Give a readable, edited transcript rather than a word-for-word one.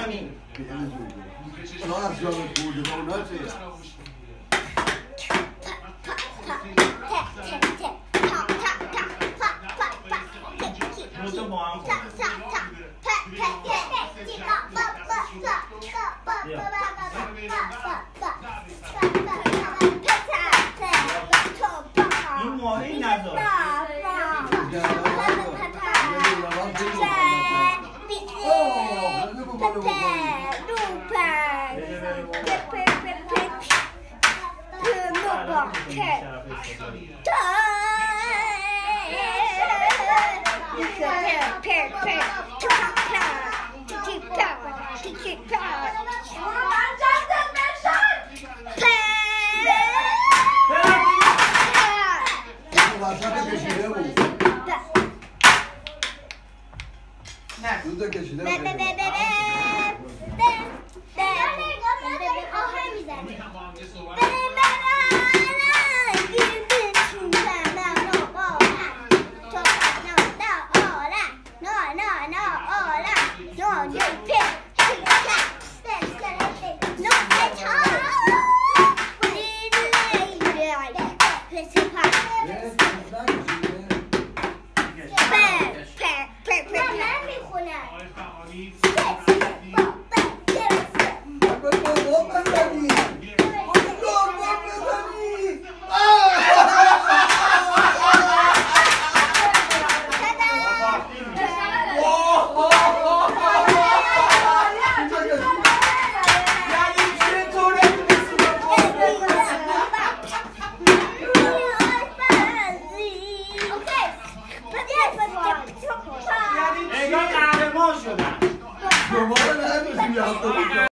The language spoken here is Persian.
همین اونا از جامعه بوده با اونا چه؟ تو با هم این ماهی نذار دوتا کشیده انگار قهرمان شدن. دوباره نمیشیم یاد